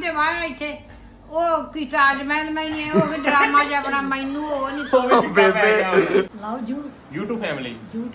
ਤੇ ਵਾਇਆ ਇੱਥੇ ਉਹ ਕੀ ਤਾਜਮਹਿਲ ਮੈਨੇ ਉਹ ਡਰਾਮਾ ਜਿਹਾ ਬਣਾ ਮੈਨੂੰ ਉਹ ਨਹੀਂ ਬੇਬੇ ਲਓ ਜੂ YouTube ਫੈਮਿਲੀ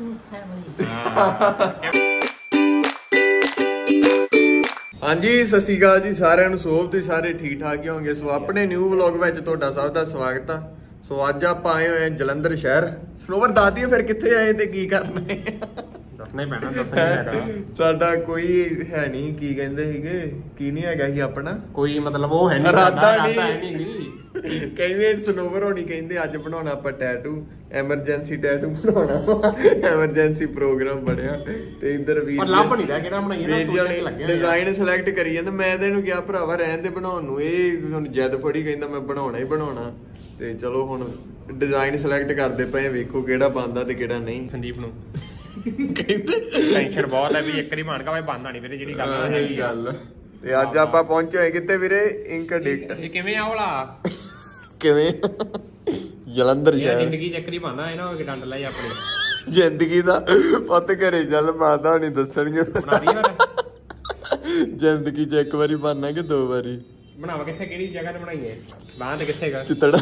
ਹਾਂਜੀ ਸਤਿ ਸ਼੍ਰੀ ਅਕਾਲ ਜੀ ਸਾਰਿਆਂ ਨੂੰ। ਸੋਭ ਤੁਸੀਂ ਸਾਰੇ ਠੀਕ ਠਾਕ ਹੀ ਹੋਣਗੇ। ਸੋ ਆਪਣੇ ਨਿਊ ਵਲੌਗ ਵਿੱਚ ਤੁਹਾਡਾ ਸਭ ਦਾ ਸਵਾਗਤ ਆ। ਸੋ ਅੱਜ ਆਪਾਂ ਆਏ ਹੋਏ ਜਲੰਧਰ ਸ਼ਹਿਰ। ਸਨੋਵਰ ਦੱਸ ਦਈਏ ਫਿਰ ਕਿੱਥੇ ਆਏ ਤੇ ਕੀ ਕਰਨਾ ਹੈ। ਦੱਸਣਾ ਹੀ ਪੈਣਾ, ਦੱਸਣਾ ਹੀ ਹੈਗਾ। ਸਾਡਾ ਕੋਈ ਹੈ ਨਹੀਂ, ਕੀ ਕਹਿੰਦੇ ਸੀਗੇ, ਕੀ ਨਹੀਂ ਹੈਗਾ ਸੀ ਆਪਣਾ ਕੋਈ ਮਤਲਬ ਉਹ ਹੈ ਨਹੀਂ, ਇਰਾਦਾ ਨਹੀਂ। ਕਹਿੰਦੇ ਸਨੋਵਰ ਹੋਣੀ ਕਹਿੰਦੇ ਅੱਜ ਬਣਾਉਣਾ ਆਪਾਂ ਟੈਟੂ, ਐਮਰਜੈਂਸੀ ਟੈਟੂ ਬਣਾਉਣਾ, ਐਮਰਜੈਂਸੀ ਪ੍ਰੋਗਰਾਮ ਬਣਿਆ ਤੇ ਇੱਧਰ ਵੀ ਲੱਭ ਨਹੀਂ ਰਿਹਾ ਕਿਹੜਾ ਬਣਾਈਏ ਨਾ, ਸੋਚਣ ਲੱਗਿਆ ਡਿਜ਼ਾਈਨ ਸਿਲੈਕਟ ਕਰੀ ਜਾਂਦਾ। ਮੈਂ ਤੇ ਇਹਨੂੰ ਕਿਹਾ ਭਰਾਵਾ ਰਹਿਣ ਦੇ ਬਣਾਉਣ ਨੂੰ, ਇਹ ਹੁਣ ਜਦ ਫੜੀ ਕਹਿੰਦਾ ਮੈਂ ਬਣਾਉਣਾ ਹੀ ਬਣਾਉਣਾ। ਤੇ ਚਲੋ ਹੁਣ ਡਿਜ਼ਾਈਨ ਸਿਲੈਕਟ ਕਰਦੇ ਪਏ, ਵੇਖੋ ਕਿਹੜਾ ਬਣਦਾ ਤੇ ਕਿਹੜਾ ਨਹੀਂ। ਸੰਦੀਪ ਨੂੰ ਟੈਨਸ਼ਨ ਬਹੁਤ ਹੈ ਵੀ ਇੱਕ ਵਾਰੀ ਬਣ ਕੇ ਭਾਵੇਂ ਬਣਦਾ ਨਹੀਂ ਵੀਰੇ, ਜਿਹੜੀ ਗੱਲ ਹੈ ਗੱਲ। ਤੇ ਅੱਜ ਆਪਾਂ ਪਹੁੰਚੇ ਹੋਏ ਕਿੱਥੇ ਵੀਰੇ? Ink addict. ਇਹ ਕਿਵੇਂ ਆ ਵਾਲਾ ਕਿਵੇਂ ਜਲੰਧਰ ਸ਼ਹਿਰ ਜ਼ਿੰਦਗੀ ਚ ਇੱਕ ਵਾਰੀ ਬਣਦਾ ਇਹਨਾਂ ਨੂੰ ਡੰਡ ਲਾਈ ਆਪਣੀ ਜ਼ਿੰਦਗੀ ਦਾ ਪੁੱਤ ਘਰੇ ਚੱਲ ਮਾਤਾ ਨਹੀਂ ਦੱਸਣਗੇ। ਜ਼ਿੰਦਗੀ ਚ ਇੱਕ ਵਾਰੀ ਬਣਨਾ ਕਿ ਦੋ ਵਾਰੀ ਬਣਾਵਾ? ਕਿੱਥੇ ਕਿਹੜੀ ਜਗ੍ਹਾ ਤੇ ਬਣਾਈਏ? ਬਾਹਰ ਤੇ ਕਿੱਥੇ ਹੈਗਾ ਚਿੱਤੜਾ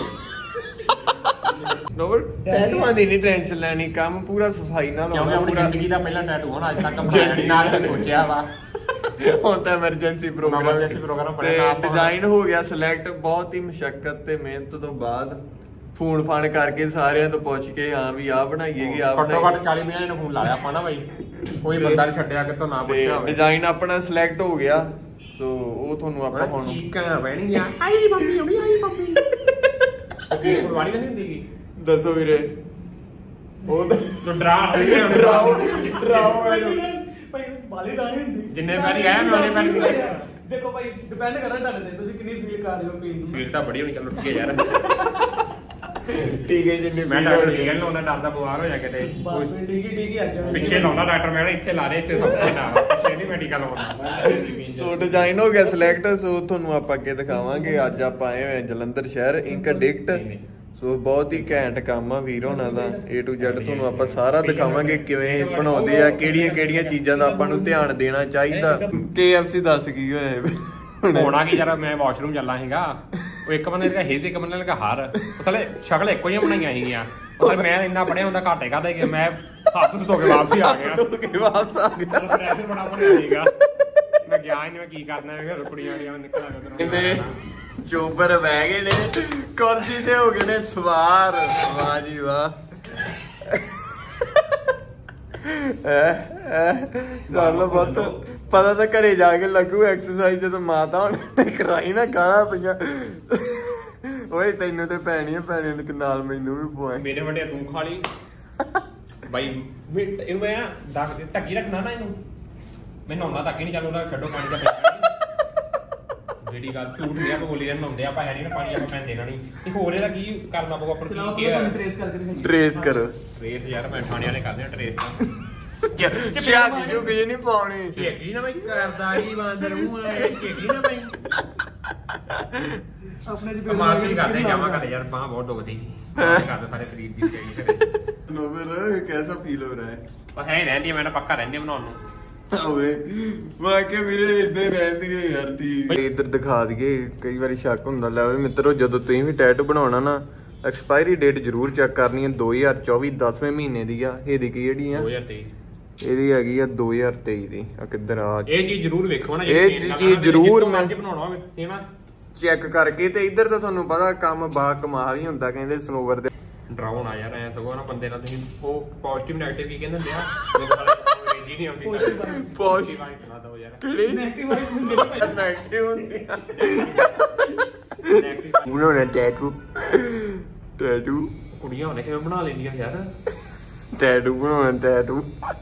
ਨੋਵਰ ਟੈਟੂਆਂ ਦੀ ਨਹੀਂ ਟੈਨਸ਼ਨ ਲੈਣੀ, ਕੰਮ ਪੂਰਾ ਸਫਾਈ ਨਾਲ ਹੋਣਾ। ਆਪਣੀ ਜ਼ਿੰਦਗੀ ਦਾ ਪਹਿਲਾ ਟੈਟੂ ਹੁਣ ਅੱਜ ਤੱਕ ਬਣਾਇਆ ਨਹੀਂ, ਨਾ ਕਦੇ ਸੋਚਿਆ ਵਾ। ਹੁਣ ਤਾਂ ਐਮਰਜੈਂਸੀ ਪ੍ਰੋਗਰਾਮ ਬਣਿਆ, ਡਿਜ਼ਾਈਨ ਹੋ ਗਿਆ ਸਿਲੈਕਟ। ਬਹੁਤ ਹੀ ਮੁਸ਼ੱਕਤ ਤੇ ਮਿਹਨਤ ਤੋਂ ਬਾਅਦ ਫੋਨ ਫਾਨ ਕਰਕੇ ਸਾਰਿਆਂ ਤੋਂ ਪੁੱਛ ਕੇ ਹਾਂ ਵੀ ਆਹ ਬਣਾਈਏ ਕਿ ਆਹ ਘੱਟੋ ਘੱਟ 40-50 ਨੂੰ ਫੋਨ ਲਾਇਆ ਆਪਾਂ ਨਾ ਬਾਈ, ਕੋਈ ਬੰਦਾ ਨਹੀਂ ਛੱਡਿਆ ਕਿਤੋਂ ਨਾ ਪੁੱਛਿਆ ਹੋਵੇ। ਡਿਜ਼ਾਈਨ ਆਪਣਾ ਸਿਲੈਕਟ ਹੋ ਗਿਆ। ਸੋ ਉਹ ਤੁਹਾਨੂੰ ਆਪਾਂ ਹੁਣ ਚੀਕਾਂ ਬਹਿਣਗੀਆਂ, ਆਈ ਮੰਮੀ ਹੁਣੀ, ਆਈ ਮੰਮੀ। ਉਹ ਗੁਰਵਾਣੀ ਤਾਂ ਨਹੀਂ ਹੁੰਦੀ? ਦੱਸੋ ਵੀਰੇ ਉਹ ਡਰਾਓ ਭਾਈ ਬਾਲੀ ਦਾ ਨਹੀਂ ਹੁੰਦੀ। ਜਿੰਨੇ ਵਾਰੀ ਆਇਆ ਮੈਂ ਉਹਨੇ ਵਾਰੀ ਦੇਖੋ ਭਾਈ ਡਿਪੈਂਡ ਕਰਦਾ ਤੁਹਾਡੇ ਤੇ, ਤੁਸੀਂ ਕਿੰਨੀ ਫੀਲ ਕਰ ਰਹੇ ਹੋ ਪੀਣ ਨੂੰ। ਫੀਲ ਤਾਂ ਬੜੀ ਹੋਣੀ, ਚੱਲ ਉੱਠ ਕੇ ਯਾਰ ਠੀਕ ਹੈ ਜਿੰਨੀ ਮੈਂ ਡਾਕਟਰ ਠੀਕ ਹੈ ਨਾ, ਉਹਨਾਂ ਡਰਦਾ ਬਿਮਾਰ ਹੋ ਜਾ ਕਿਤੇ। ਬਸ ਠੀਕ ਹੀ ਅੱਜ ਪਿੱਛੇ ਲਾਉਂਦਾ ਡਾਕਟਰ, ਮੈਂ ਇੱਥੇ ਲਾ ਦੇ, ਇੱਥੇ ਸਭ ਕੁਝ ਨਾ ਪਿੱਛੇ ਨਹੀਂ ਮੈਡੀਕਲ ਹੋਣਾ। ਸੋ ਡਿਜ਼ਾਈਨ ਹੋ ਗਿਆ ਸਿਲੈਕਟ। ਸੋ ਤੁਹਾਨੂੰ ਆਪਾਂ ਅੱਗੇ ਦਿਖਾਵਾਂਗੇ। ਅੱਜ ਆਪਾਂ ਆਏ ਹੋਏ ਜਲੰਧਰ ਸ਼ਹਿਰ ਇੰਕ ਡਿਕਟ। ਸੋ ਬਹੁਤ ਹੀ ਘੈਂਟ ਕੰਮ ਆ ਵੀਰ ਹੋਣਾ ਦਾ, A to Z ਤੁਹਾਨੂੰ ਆਪਾਂ ਸਾਰਾ ਦਿਖਾਵਾਂਗੇ ਕਿਵੇਂ ਬਣਾਉਂਦੇ ਆ, ਕਿਹੜੀਆਂ ਕਿਹੜੀਆਂ ਚੀਜ਼ਾਂ ਦਾ ਆਪਾਂ ਨੂੰ ਧਿਆਨ ਦੇਣਾ ਚਾਹੀਦਾ। KFC ਦੱਸ ਕੀ ਹੋਇਆ ਹੋਣਾ ਕੀ ਯਾਰ, ਮੈਂ ਵਾਸ਼ਰੂਮ ਚੱਲਾ ਸੀਗਾ, ਉਹ ਇੱਕ ਬੰਦੇ ਲਗਾ ਹੇ ਤੇ ਇੱਕ ਬੰਦੇ ਲਗਾ ਹਾਰ, ਥਲੇ ਸ਼ਕਲ ਇੱਕੋ ਜਿਹੀਆਂ ਬਣਾਈਆਂ ਸੀਗੀਆਂ। ਮਤਲਬ ਮੈਂ ਇੰਨਾ ਪੜਿਆ ਹੁੰਦਾ ਘਾਟੇ ਕਾਹਦਾ ਗਿਆ, ਮੈਂ ਹੱਥ ਧੋ ਕੇ ਵਾਪਸ ਆ ਗਿਆ। ਬੜਾ ਬਣਿਆ ਸੀਗਾ, ਮੈਂ ਗਿਆ ਹੀ ਨਹੀਂ, ਮੈਂ ਕੀ ਕਰਨਾ ਹੈ ਕੁੜੀਆਂ ਦੀਆਂ ਨਿਕਲਾਂਗਾ। ਕਹਿੰਦੇ ਚੋਬਰ ਬਹਿ ਗਏ ਨੇ ਕੁਰਸੀ ਤੇ, ਹੋ ਗਏ ਨੇ ਸਵਾਰ। ਵਾਹ ਜੀ ਵਾਹ। ਚੱਲ ਬਹੁਤ ਪਤਾ ਤਾਂ ਘਰੇ ਜਾ ਕੇ ਲੱਗੂ ਐਕਸਰਸਾਈਜ਼, ਜਦੋਂ ਮਾਤਾ ਹੁਣ ਕਰਾਈ ਨਾ ਗਾਲਾਂ ਪਈਆਂ। ਓਏ ਤੈਨੂੰ ਤੇ ਪੈਣੀ ਆ, ਪੈਣੀ ਨਾਲ ਮੈਨੂੰ ਵੀ ਪਵਾਏ। ਮੇਰੇ ਵੱਡੇ ਤੂੰ ਖਾ ਲਈ ਬਾਈ। ਇਹਨੂੰ ਮੈਂ ਢੱਕੀ ਰੱਖਣਾ ਨਾ, ਇਹਨੂੰ ਮੈਂ ਨਹਾਉਣਾ ਤੱਕ ਹੀ ਨਹੀਂ। ਚੱਲ ਉਹਦਾ ਛੱਡੋ, ਪਾਣੀ ਦਾ ਜਿਹੜੀ ਗੱਲ ਝੂਠ ਨਹੀਂ ਆ ਬੋਲੀ ਜਾਂਦੇ ਹੁੰਦੇ ਆਪਾਂ, ਹੈ ਨਹੀਂ ਨਾ ਪਾਣੀ ਆਪਾਂ ਪੈਣ ਦੇਣਾ ਨਹੀਂ। ਤੇ ਹੋਰ ਇਹਦਾ ਕੀ ਕਰਨਾ ਪਊਗਾ ਆਪਾਂ ਨੂੰ? ਕੀ ਹੈ ਟ੍ਰੇਸ ਕਰੋ। ਟ੍ਰੇਸ ਯਾਰ ਮੈਂ ਥਾਣੇ ਵਾਲੇ ਕਰਦੇ ਆ ਟ੍ਰੇਸ ਤਾਂ ਸ਼ਾਦੀ ਜੋ ਕਿ ਨਹੀਂ ਪਾਉਣੀ। ਕੀ ਨਾ ਮੈਂ ਕਰਦਾ ਹੀ ਬਾਂਦਰ ਹੂੰ, ਕੀ ਨਾ ਮੈਂ ਆਪਣੇ ਜੀ ਮਾਰਸ਼ਲ ਕਰਦੇ ਜਾਵਾਂ ਕਰਦੇ ਯਾਰ, ਬਾਹ ਬਹੁਤ ਦੁਖਦੀ ਕਰਦੇ ਸਾਰੇ ਸਰੀਰ ਦੀ ਸਟੇਡੀ। ਨੋਵਰ ਕੈਸਾ ਫੀਲ ਹੋ ਰਿਹਾ ਹੈ? ਪਰ ਹੈ ਰਹਿੰਦੀ ਮੈਂ ਨਾ ਪੱਕਾ ਰਹਿੰਦੀ ਬਣਾਉਣ ਨੂੰ। ਓਏ ਮੈਂ ਕਿ ਵੀਰੇ ਇੱਥੇ ਰਹਿੰਦੀ ਹੈ ਯਾਰ। ਠੀਕ ਇੱਧਰ ਦਿਖਾ ਦਈਏ, ਕਈ ਵਾਰੀ ਸ਼ੱਕ ਹੁੰਦਾ। ਲੈ ਓਏ ਮਿੱਤਰੋ, ਜਦੋਂ ਤੁਸੀਂ ਵੀ ਟੈਟੂ ਬਣਾਉਣਾ ਨਾ, ਐਕਸਪਾਇਰੀ ਡੇਟ ਜ਼ਰੂਰ ਚੈੱਕ ਕਰਨੀ ਹੈ। 2024 10ਵੇਂ ਮਹੀਨੇ ਦੀ ਆ। ਇਹਦੀ ਕਿਹੜੀ ਆ? 2023 ਇਹਦੀ ਹੈਗੀ ਆ 2023 ਦੀ। ਆ ਕਿੱਧਰ ਆ? ਇਹ ਚੀਜ਼ ਜ਼ਰੂਰ ਵੇਖੋ ਨਾ, ਇਹ ਚੀਜ਼ ਜ਼ਰੂਰ ਮੈਂ ਬਣਾਉਣਾ ਹੋਵੇ ਸੇਮ ਚੈੱਕ ਕਰਕੇ। ਤੇ ਇੱਧਰ ਤਾਂ ਤੁਹਾਨੂੰ ਪਤਾ ਕੰਮ ਬਾ ਕਮਾਲ ਹੀ ਹੁੰਦਾ। ਕਹਿੰਦੇ ਸਨੋਵਰ ਦੇ ਡਰਾਉਣ ਆ ਯਾਰ, ਐ ਸਗੋਂ ਨਾ ਬੰਦੇ ਨਾਲ ਤੁਸੀਂ ਉਹ ਪੋਜ਼ਿਟਿਵ ਨੈਗੇਟਿਵ ਕੀ ਕਹਿੰਦੇ ਹੁੰਦੇ ਆ, ਨਹੀਂ ਆਉਂਦੀ ਪੋਜ਼ਿਟਿਵ ਵਾਈਬ ਸੁਣਾ ਦੋ ਯਾਰ। ਕਿਹੜੀ ਨੈਗੇਟਿਵ ਵਾਈਬ ਹੁੰਦੀ? ਨੈਗੇਟਿਵ ਹੁੰਦੀ ਆ। ਨੈਗੇਟਿਵ ਬਣਾਉਣਾ ਟੈਟੂ। ਟੈਟੂ ਕੁੜੀਆਂ ਹੋਣੇ ਕਿਵੇਂ ਬਣਾ ਲੈਂਦੀਆਂ ਯਾਰ? ਟੈਟੂ ਬਣਾਉਣਾ, ਟੈਟੂ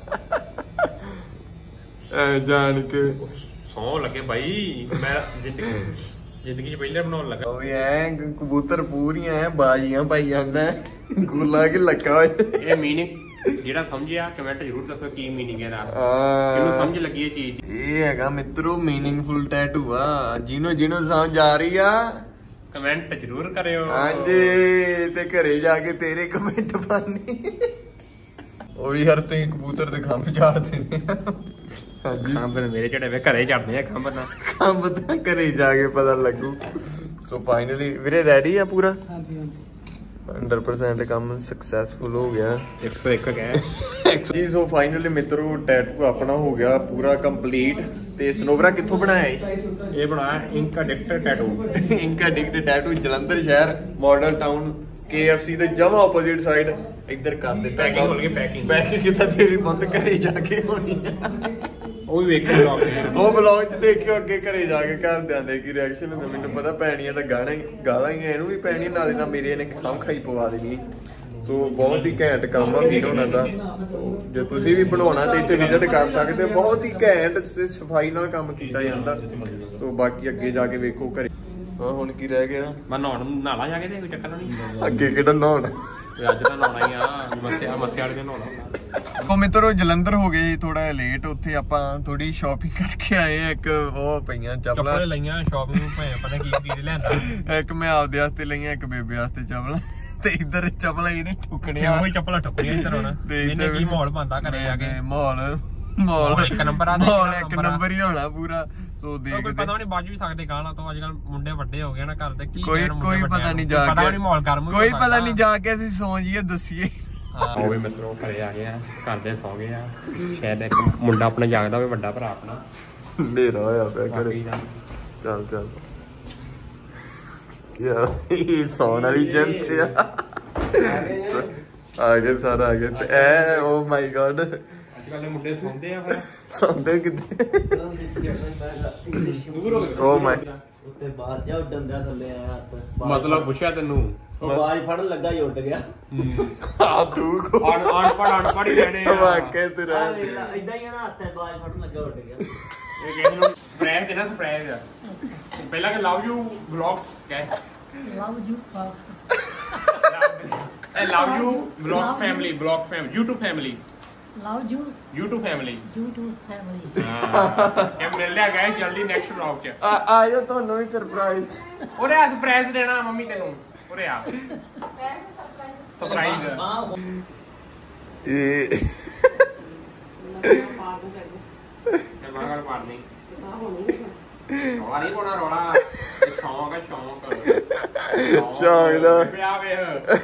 ਐ ਜਾਣ ਕੇ ਸੌ ਲੱਗੇ ਬਾਈ। ਮੈਂ ਜ਼ਿੰਦਗੀ ਚ ਪਹਿਲਾਂ ਬਣਾਉਣ ਲੱਗਾ। ਓਏ ਐ ਕਬੂਤਰ ਪੂਰੀਆਂ ਐ ਬਾਜੀਆਂ ਪਾਈ ਜਾਂਦਾ, ਗੁੱਲਾ ਕਿ ਲੱਗਾ ਹੋਇਆ। ਇਹ ਮੀਨਿੰਗ ਜਿਹੜਾ ਸਮਝਿਆ ਕਮੈਂਟ ਜ਼ਰੂਰ ਦੱਸੋ ਕੀ ਮੀਨਿੰਗ ਹੈ ਇਹਦਾ, ਕਿਹਨੂੰ ਸਮਝ ਲੱਗੀ ਇਹ ਚੀਜ਼। ਇਹ ਹੈਗਾ ਮਿੱਤਰੋ ਮੀਨਿੰਗਫੁਲ ਟੈਟੂ ਆ। ਜਿਹਨੂੰ ਸਮਝ ਆ ਰਹੀ ਆ ਕਮੈਂਟ ਜ਼ਰੂਰ ਕਰਿਓ। ਹਾਂਜੀ, ਤੇ ਘਰੇ ਜਾ ਕੇ ਤੇਰੇ ਕਮੈਂਟ ਪਾਣੀ। ਉਹ ਵੀ ਹਰ ਤੁਸੀਂ ਕਬੂਤਰ ਦੇ ਖੰਭ ਝਾੜ ਦੇਣੇ। ਖੰਭ ਮੇਰੇ ਝੜੇ ਵੇ ਘਰੇ ਚੜਦੇ ਆ ਖੰਭ ਤਾਂ ਘਰੇ ਜਾ ਕੇ ਪਤਾ ਲੱਗੂ। ਸੋ ਫਾਈਨਲੀ ਵੀਰੇ ਰੈਡੀ ਆ ਪੂਰਾ? ਹਾਂਜੀ ਹਾਂਜੀ 100% ਕੰਮ ਸਕਸੈਸਫੁਲ ਹੋ ਗਿਆ। 101 ਕਹਿ ਜੀ। ਸੋ ਫਾਈਨਲੀ ਮਿੱਤਰੋ ਟੈਟੂ ਆਪਣਾ ਹੋ ਗਿਆ ਪੂਰਾ ਕੰਪਲੀਟ। ਤੇ ਸਨੋਵਰਾ ਕਿੱਥੋਂ ਬਣਾਇਆ ਇਹ ਬਣਾਇਆ ink addict tattoo. Ink addict tattoo Jalandhar ਸ਼ਹਿਰ ਮਾਡਲ ਟਾਊਨ KFC ਦੇ ਜਮਾ ਆਪੋਜ਼ਿਟ ਸਾਈਡ ਇੱਧਰ ਕਰ ਦਿੱਤਾ। ਪੈਕਿੰਗ ਹੋ ਗਈ ਪੈਕਿੰਗ ਕਿਤਾ ਤੇਰੀ ਬੰਦ ਘਰੇ ਜਾ ਕੇ ਹੋਣੀ ਆ। ਉਹ ਵੀ ਵੇਖਿਓ ਉਹ ਬਲੌਗ ਚ ਦੇਖਿਓ ਅੱਗੇ ਘਰੇ ਜਾ ਕੇ ਘਰਦਿਆਂ ਦੇ ਕੀ ਰਿਐਕਸ਼ਨ ਹੁੰਦੇ। ਮੈਨੂੰ ਪਤਾ ਪੈਣੀਆਂ ਤਾਂ ਗਾਲਾਂ ਹੀ ਇਹਨੂੰ ਵੀ ਪੈਣੀ ਨਾਲੇ ਨਾਲ ਮੇਰੇ ਇਹਨੇ ਖਾਮ ਖਾਈ ਪਵਾ ਦੇਣੀ। ਸੋ ਬਹੁਤ ਹੀ ਘੈਂਟ ਕੰਮ ਆ ਵੀਰ ਹੋਣਾ ਦਾ। ਸੋ ਜੇ ਤੁਸੀਂ ਵੀ ਬਣਾਉਣਾ ਤੇ ਇੱਥੇ ਵਿਜ਼ਿਟ ਕਰ ਸਕਦੇ ਹੋ। ਬਹੁਤ ਹੀ ਘੈਂਟ ਸਫਾਈ ਨਾਲ ਕੰਮ ਕੀਤਾ ਜਾਂਦਾ। ਸੋ ਬਾਕੀ ਅੱਗੇ ਜਾ ਕੇ ਵੇਖੋ ਘਰੇ। ਹੁਣ ਕੀ ਰਹਿ ਗਿਆ? ਮੈਂ ਨਹਾਲਾ ਜਾ ਕੇ ਤੇ ਕੋਈ ਚੱਕਰ ਨਹੀਂ। ਅੱਗੇ ਕਿਹੜਾ ਨਹਾਉਣਾ? ਅੱਜ ਤਾਂ ਨਹਾਉਣਾ ਹੀ ਆ। ਮੱਸੇ ਵਾਲੇ ਨੇ ਨਹਾਉਣਾ। ਉਹ ਮਿੱਤਰੋ ਜਲੰਧਰ ਹੋ ਗਏ ਥੋੜਾ ਲੇਟ। ਉੱਥੇ ਆਪਾਂ ਥੋੜੀ ਸ਼ਾਪਿੰਗ ਕਰਕੇ ਆਏ ਆ। ਇੱਕ ਉਹ ਪਈਆਂ ਚੱਪਲਾਂ ਲਈਆਂ ਸ਼ਾਪਿੰਗ ਨੂੰ ਪਤਾ ਕੀ ਲੈਂਦਾ। ਇੱਕ ਮੈਂ ਆਪਦੇ ਵਾਸਤੇ ਲਈਆਂ ਇੱਕ ਬੇਬੇ ਵਾਸਤੇ ਚੱਪਲਾਂ। ਤੇ ਇੱਧਰ ਚੱਪਲਾਂ ਇਹਦੇ ਠੁਕਣੀਆਂ ਉਹੀ ਚੱਪਲਾਂ ਠੁਕਣੀਆਂ ਇੱਧਰ ਹੁਣ। ਤੇ ਇੱਧਰ ਕੀ ਮਾਹੌਲ ਬਣਦਾ ਘਰੇ ਜਾ ਕੇ। ਮਾਹੌਲ ਇੱਕ ਨੰਬਰ ਆ। ਮਾਹੌਲ ਇੱਕ ਨੰਬਰ ਹੀ ਹੋਣਾ ਪੂਰਾ। ਸੋ ਦੇਖਦੇ ਪਤਾ ਨਹੀਂ ਬਾਜ ਵੀ ਸਕਦੇ ਗਾਲਾਂ ਤੋਂ। ਅੱਜ ਕੱਲ ਮੁੰਡੇ ਵੱਡੇ ਹੋ ਗਏ ਨਾ ਘਰ ਦੇ। ਕੀ ਕੋਈ ਪਤਾ ਨਹੀਂ ਜਾ ਕੇ ਮਾਹੌਲ ਗਰਮ ਕੋਈ ਪਤਾ ਨਹੀਂ ਜਾ ਕੇ ਅਸੀਂ ਸੌਂ ਜਾਈਏ ਦੱਸੀਏ। ਉਹ ਵੀ ਮਿੱਤਰੋ ਘਰੇ ਆ ਗਏ ਆ। ਘਰ ਦੇ ਸੌਂ ਗਏ ਆ। ਸ਼ਾਇਦ ਇੱਕ ਮੁੰਡਾ ਆਪਣਾ ਜਾਗਦਾ ਹੋਵੇ ਵੱਡਾ ਭਰਾ ਆਪਣਾ। ਹਨੇਰਾ ਹੋਇਆ ਪਿਆ ਘਰੇ। ਚੱਲ ਯਾਰ ਇਹ ਸੌਣ ਵਾਲੀ ਜੰਸ ਆ ਗਏ ਸਾਰਾ ਆ ਗਏ। ਤੇ ਐ ਓ ਮਾਈ ਗॉड ਅੱਜ ਕੱਲ ਦੇ ਮੁੰਡੇ ਸੌਂਦੇ ਆ ਫਿਰ। ਸੌਂਦੇ ਕਿੱਥੇ? ਦੂਰ ਹੋ ਗਏ। ਓ ਮਾਈ ਉੱਤੇ ਬਾਹਰ ਜਾ ਡੰਡਾ ਥੱਲੇ ਆਇਆ ਹੱਥ। ਮਤਲਬ ਪੁੱਛਿਆ ਤੈਨੂੰ। ਉਹ ਬਾਜ ਫੜਨ ਲੱਗਾ ਹੀ ਉੱਡ ਗਿਆ। ਆ ਤੂੰ ਅਨਪੜ ਹੀ ਰਹਿਣੇ ਆ। ਵਾਕਿਆ ਤੂੰ ਰਹਿ ਇਦਾਂ ਹੀ ਨਾ ਹੱਥ ਬਾਜ ਫੜਨ ਲੱਗਾ ਉੱਡ ਗਿਆ। ਇਹ ਕਿਸੇ ਨੂੰ ਸਰਪ੍ਰਾਈਜ਼ ਦੇਣਾ ਸਰਪ੍ਰਾਈਜ਼ ਆ। ਪਹਿਲਾਂ ਕਿ ਲਵ ਯੂ ਵਲੌਗਸ ਕਹਿ। Love you I love you vlogs family YouTube family love you YouTube family ਇਹ ਮਿਲ ਲਿਆ ਗਾਇਸ ਜਲਦੀ ਨੈਕਸਟ ਵਲੌਗ ਚ ਆਇਓ ਤੁਹਾਨੂੰ ਵੀ ਸਰਪ੍ਰਾਈਜ਼। ਉਰੇ ਆ ਸਰਪ੍ਰਾਈਜ਼ ਦੇਣਾ ਮੰਮੀ ਤੈਨੂੰ। ਉਰੇ ਆ ਸਰਪ੍ਰਾਈਜ਼। ਇਹ ਮਾਗਲ ਪਾੜਨੀ ਰੋਲਾ ਨਹੀਂ ਪਾਉਣਾ ਰੋਲਾ। ਸ਼ੌਂਕ ਹੈ ਸ਼ੌਂਕ ਦਾ ਪਿਆ ਵੇਖ।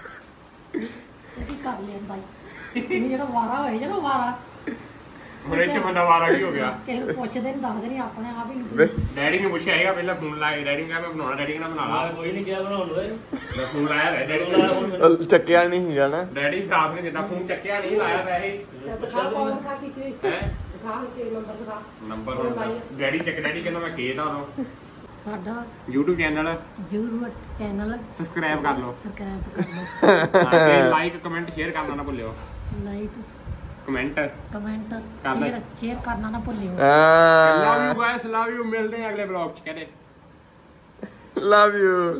ਕੀ ਕਰ ਲਿਆ ਬਾਈ ਇਹ ਜਿਹੜਾ ਵਾਰਾ ਹੋਏ ਜਦੋਂ ਵਾਰਾ ਹੁਣ ਇੱਥੇ ਬੰਦਾ ਵਾਰਾ ਕੀ ਹੋ ਗਿਆ। ਕਿਸੇ ਨੂੰ ਪੁੱਛਦੇ ਨਹੀਂ ਦੱਸਦੇ ਨਹੀਂ ਆਪਣੇ ਆਪ ਹੀ। ਡੈਡੀ ਨੂੰ ਪੁੱਛਿਆ ਹੈਗਾ ਪਹਿਲਾਂ ਫੋਨ ਲਾਇਆ। ਡੈਡੀ ਕਹਿੰਦਾ ਮੈਂ ਬਣਾਉਣਾ। ਡੈਡੀ ਕਹਿੰਦਾ ਬਣਾ ਲਾ। ਕੋਈ ਨਹੀਂ ਗਿਆ ਬਣਾਉਣ ਨੂੰ। ਮੈਂ ਫੋਨ ਲਾਇਆ ਡੈਡੀ ਚੱਕਿਆ ਨਹੀਂ ਸੀਗਾ ਨਾ। ਡੈਡੀ ਸਾਥ ਨੇ ਦਿੱਤਾ ਫੋਨ ਚੱਕਿਆ ਨਹੀਂ ਲਾਇਆ ਵੈਸੇ ਨੰਬਰ ਡੈਡੀ ਡੈਡੀ ਕਹਿੰਦਾ ਮੈਂ ਖੇਤ ਆ ਉਦੋਂ। ਸਾਡਾ YouTube ਚੈਨਲ ਸਬਸਕ੍ਰਾਈਬ ਕਰ ਲਓ। ਲਾਈਕ ਕਮੈਂਟ ਸ਼ੇਅਰ ਕਰਨਾ ਨਾ ਭੁੱਲਿਓ। ਲਾਈਕ ਕਮੈਂਟ ਸ਼ੇਅਰ ਕਰਨਾ ਨਾ ਭੁੱਲਿਓ। Love you guys love you. ਮਿਲਦੇ ਆ ਅਗਲੇ ਵਲੌਗ ਚ। ਕਹਿੰਦੇ ਲਵ ਯੂ।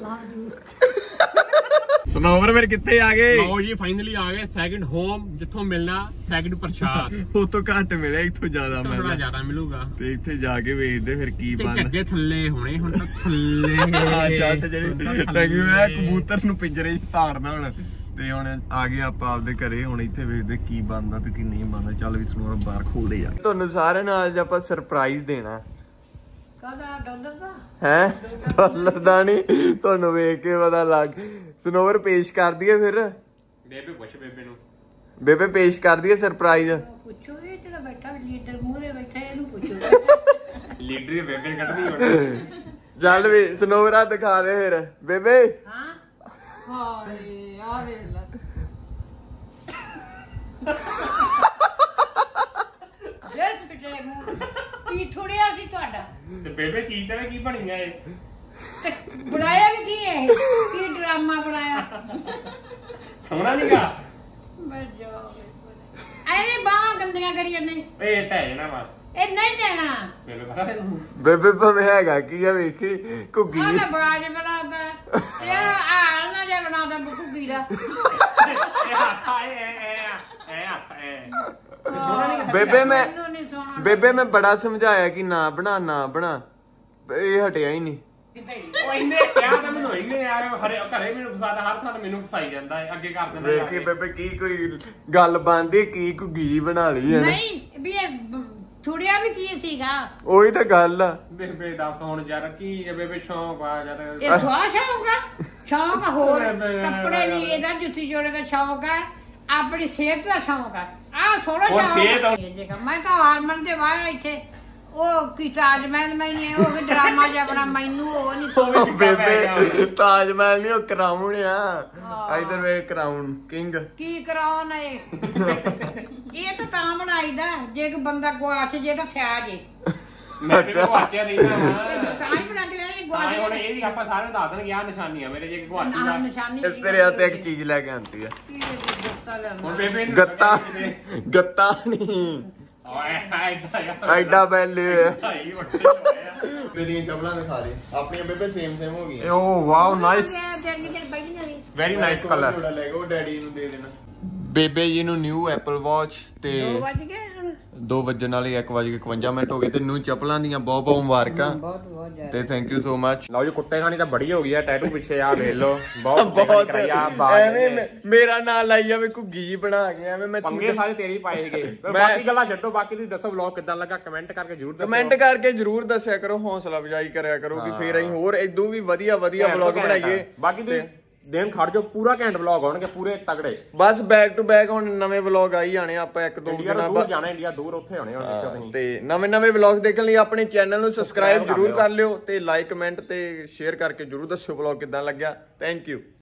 ਸਨੋਵਰ ਫਿਰ ਕਿੱਥੇ ਆ ਗਏ? ਲਓ ਜੀ ਫਾਈਨਲੀ ਆ ਗਏ ਸੈਕਿੰਡ ਹੋਮ ਜਿੱਥੋਂ ਮਿਲਣਾ ਸੈਕਿੰਡ ਪ੍ਰਸ਼ਾਦ। ਉਹ ਤੋਂ ਘੱਟ ਮਿਲਿਆ ਇੱਥੋਂ ਜ਼ਿਆਦਾ ਥੋੜਾ ਮਿਲਣਾ। ਜ਼ਿਆਦਾ ਮਿਲੂਗਾ ਤੇ ਇੱਥੇ ਜਾ ਕੇ ਵੇਖਦੇ ਫਿਰ ਕੀ ਬਣਦਾ। ਅੱਗੇ ਥੱਲੇ ਹੋਣੇ ਹੁਣ ਤਾਂ ਥੱਲੇ ਜੱਟ ਜਿਹੜੀ ਮੈਂ ਕਬੂਤਰ ਨੂੰ ਪਿੰਜਰੇ 'ਚ ਤਾੜਨਾ ਹੁਣ। ਤੇ ਹੁਣ ਆ ਗਏ ਆਪਾਂ ਆਪਦੇ ਘਰੇ। ਹੁਣ ਇੱਥੇ ਵੇਖਦੇ ਕੀ ਬਣਦਾ ਤੇ ਕੀ ਨਹੀਂ ਬਣਦਾ। ਚੱਲ ਵੀ ਸਨੋਵਰ ਬਾਹਰ ਖੋਲਦੇ ਜਾ। ਤੁਹਾਨੂੰ ਸਾਰਿਆਂ ਨਾਲ ਅੱਜ ਆਪਾਂ ਸਰਪ੍ਰਾਈਜ਼ ਦੇਣਾ। ਕਾਹਦਾ ਡਾਲਰ ਦਾ ਹੈ ਡਾਲਰ ਦਾ ਨਹੀਂ ਤੁਹਾਨੂੰ ਵੇਖ ਕੇ ਪਤਾ ਲੱਗ। ਸਨੋਵਰ ਪੇਸ਼ ਕਰ ਦਈਏ ਫਿਰ। ਬੇਬੇ ਪੁੱਛ ਬੇਬੇ ਨੂੰ। ਬੇਬੇ ਪੇਸ਼ ਕਰ ਦਈਏ ਸਰਪ੍ਰਾਈਜ਼। ਪੁੱਛੋ ਇਹ ਜਿਹੜਾ ਬੈਠਾ ਲੀਡਰ ਮੂਹਰੇ ਬੈਠਾ ਇਹਨੂੰ ਪੁੱਛੋ। ਲੀਡਰ ਦੀ ਬੇਬੇ ਨੇ ਕੱਢਣੀ ਹੁਣ। ਚੱਲ ਵੀ ਸਨੋਵਰਾ ਦਿਖਾ ਦੇ ਫਿਰ ਬੇਬੇ। ਹਾਂ ਹਾਏ ਆ ਵੇਖ ਲੈ। ਯਾਰ ਫਿਟੇ ਮੂੰਹ ਕੀ ਥੋੜਿਆ ਸੀ ਤੁਹਾਡਾ। ਤੇ ਬੇਬੇ ਚੀਜ਼ ਤਾਂ ਕੀ ਬਣੀ ਆ ਇਹ। ਤੇ ਬਣਾਇਆ ਵੀ ਕੀ ਹੈ ਕੀ ਡਰਾਮਾ ਬਣਾਇਆ। ਸੋਹਣਾ ਨੀਗਾ। ਮੈਂ ਜਾ ਐਵੇਂ ਬਾਹਾਂ ਗੰਦੀਆਂ ਕਰੀ ਜਾਂਦੇ। ਇਹ ਟਹਿ ਜਾਣਾ ਵਾ। ਇਹ ਨਹੀਂ ਦੇਣਾ। ਬੇਬੇ ਪਤਾ ਤੈਨੂੰ ਬੇਬੇ ਭਾਵੇਂ ਹੈਗਾ ਕੀ ਆ ਵੇਖੀ ਘੁੱਗੀ। ਆਹ ਬਾਜ ਬਣਾਉਂਦਾ ਇਹ ਆਲ ਨਾ ਜੇ ਬਣਾਉਂਦਾ ਘੁੱਗੀ ਦਾ। ਇਹ ਹੱਥ ਇਹ ਹੱਥ ਸੋਹਣਾ ਨੀਗਾ। ਬੇਬੇ ਮੈਂ ਬੜਾ ਸਮਝਾਇਆ ਕਿ ਨਾ ਬਣਾ ਇਹ ਹਟਿਆ ਹੀ ਨਹੀਂ। ਉਹ ਇਹਨੇ ਕਿਹਾ ਤਾਂ ਮੈਨੂੰ ਇਹਨੇ ਆ ਘਰੇ ਮੈਨੂੰ ਫਸਾਦਾ ਹਰ ਥਾਂ ਮੈਨੂੰ ਫਸਾਈ ਜਾਂਦਾ ਹੈ। ਅੱਗੇ ਕਰ ਦਿੰਦਾ ਵੇਖੀ ਬੇਬੇ ਕੀ ਕੋਈ ਗੱਲ ਬਣਦੀ ਕੀ ਘੁੱਗੀ ਬਣਾ ਲਈ ਹੈ। ਨਹੀਂ ਵੀ ਇਹ ਥੁੜਿਆ ਵੀ ਕੀ ਸੀਗਾ ਉਹੀ ਤਾਂ ਗੱਲ ਆ। ਬੇਬੇ ਦੱਸ ਹੁਣ ਯਾਰ ਕੀ ਹੈ ਬੇਬੇ ਸ਼ੌਂਕ ਆ ਯਾਰ ਇਹ ਥੋੜਾ ਸ਼ੌਂਕ ਆ ਸ਼ੌਂਕ ਹੋਰ ਕੱਪੜੇ ਲੀੜੇ ਦਾ ਜੁੱਤੀ ਜੋੜੇ ਦਾ ਸ਼ੌਂਕ ਆ ਆਪਣੀ ਸਿਹਤ ਦਾ ਸ਼ੌਂਕ ਆ ਆਹ ਥੋੜਾ ਹੋਰ ਸ਼ੌਂਕ ਸਿਹਤ ਆ। ਮੈਂ ਤਾਂ ਹਾਰਮਨ ਦੇ ਵਾਇਆ ਇੱਥੇ ਉਹ ਕੀ ਤਾਜਮਹਿਲ ਮੈਨੇ ਉਹ ਵੀ ਡਰਾਮਾ ਜਿਹਾ ਬਣਾ ਮੈਨੂੰ ਉਹ ਨਹੀਂ ਉਹ ਬੇਬੇ ਤਾਜ ਮਹਿਲ ਨਹੀਂ ਉਹ ਕਰਾਊਨ ਆ ਇਧਰ ਵੇ ਕਰਾਊਨ ਕਿੰਗ ਕੀ ਕਰਾਉਣ ਇਹ ਤਾਂ ਬਣਾਈਦਾ ਜੇ ਕੋਈ ਬੰਦਾ ਗਵਾਚ ਜੇ ਤਾਂ ਥਿਆ ਜੇ ਮੈਂ ਵੀ ਗਵਾਚਿਆ ਰਹਿਣਾ ਤਾਂ ਹੀ ਬਣਾ ਕੇ ਲਿਆ ਤਾਂ ਗਵਾਚ ਹੁਣ ਇਹ ਵੀ ਆਪਾਂ ਸਾਰੇ ਦੱਸ ਦੇਣਗੇ ਆ ਨਿਸ਼ਾਨੀਆਂ ਮੇਰੇ ਜੇ ਗਵਾਚੀ ਦਾ ਨਿਸ਼ਾਨੀ ਤੇਰੇ ਹੱਥ ਇੱਕ ਚੀਜ਼ ਲੈ ਕੇ ਆਂਦੀ ਆ ਹੁਣ ਬੇਬੇ ਨੂੰ ਗੱਤਾ ਨਹੀਂ ਓਏ ਐਡਾ ਬੈਲ ਭਾਈ ਉੱਠੇ ਹੋਏ ਆ ਮੇਰੀਆਂ ਚਪਲਾਂ ਦਿਖਾ ਦੇ ਆਪਣੀਆਂ ਬੇਬੇ ਸੇਮ ਹੋ ਗਈਆਂ oh wow nice very nice colour ਥੋੜਾ ਲੈ ਉਹ ਡੈਡੀ ਨੂੰ ਦੇ ਦੇਣਾ ਬੇਬੇ ਜੀ ਨੂੰ ਨਿਊ ਐਪਲ ਵਾਚ ਤੇ 2 ਵਜਣ ਵਾਲੇ 1:51 ਹੋ ਗਏ ਤੇ ਨਿਊ ਚੱਪਲਾਂ ਦੀਆਂ ਬਹੁਤ ਬਹੁਤ ਮੁਬਾਰਕਾਂ ਤੇ ਥੈਂਕ ਯੂ ਸੋ ਮਚ। ਲਓ ਜੀ ਕੁੱਤੇ ਖਾਣੀ ਤਾਂ ਬੜੀ ਹੋ ਗਈ ਆ ਟੈਟੂ ਪਿੱਛੇ ਆ ਵੇਖ ਲਓ ਬਹੁਤ ਕਰਾਇਆ ਐਵੇਂ ਮੇਰਾ ਨਾਂ ਲਾਈ ਜਾਵੇ ਘੁੱਗੀ ਜੀ ਬਣਾ ਕੇ ਐਵੇਂ ਮੈਂ ਪੰਗੇ ਸਾਰੇ ਤੇਰੀ ਪਾਏ ਸੀਗੇ ਬਾਕੀ ਗੱਲਾਂ ਛੱਡੋ ਬਾਕੀ ਤੁਸੀਂ ਦੱਸੋ ਵਲੌਗ ਕਿੱਦਾਂ ਲੱਗਾ ਕਮੈਂਟ ਕਰਕੇ ਜਰੂਰ ਦੱਸੋ ਕਮੈਂਟ ਕਰਕੇ ਜਰੂਰ ਦੱਸਿਆ ਕਰੋ ਹੌਸਲਾ ਅਫਜ਼ਾਈ ਕਰਿਆ ਕਰੋ ਕਿ ਫੇਰ ਅਸੀਂ ਹੋਰ ਇਦੋਂ ਵੀ ਵਧੀਆ ਵਲੌਗ ਬਣਾਈਏ। ਬਾਕੀ ਤੁਸੀਂ ਦਿਨ ਖੜ ਜਾਓ ਪੂਰਾ ਘੈਂਟ ਵਲੌਗ ਹੋਣਗੇ ਪੂਰੇ ਤਗੜੇ ਬਸ ਬੈਕ ਟੂ ਬੈਕ ਹੁਣ ਨਵੇਂ ਵਲੌਗ ਆਈ ਜਾਣੇ ਆਪਾਂ 1-2 ਦਿਨਾਂ ਬਾਅਦ ਜਾਣਾ ਇੰਡੀਆ ਦੂਰ ਉੱਥੇ ਹੋਣੇ ਹੁਣ ਦਿੱਕਤ ਨਹੀਂ ਤੇ ਨਵੇਂ ਵਲੌਗ ਦੇਖਣ ਲਈ ਆਪਣੇ ਚੈਨਲ ਨੂੰ ਸਬਸਕ੍ਰਾਈਬ ਜਰੂਰ ਕਰ ਲਿਓ ਤੇ ਲਾਈਕ ਕਮੈਂਟ ਤੇ ਸ਼ੇਅਰ ਕਰਕੇ ਜਰੂਰ ਦੱਸਿਓ ਵਲੌਗ ਕਿੱਦਾਂ ਲੱਗਿਆ। Thank you.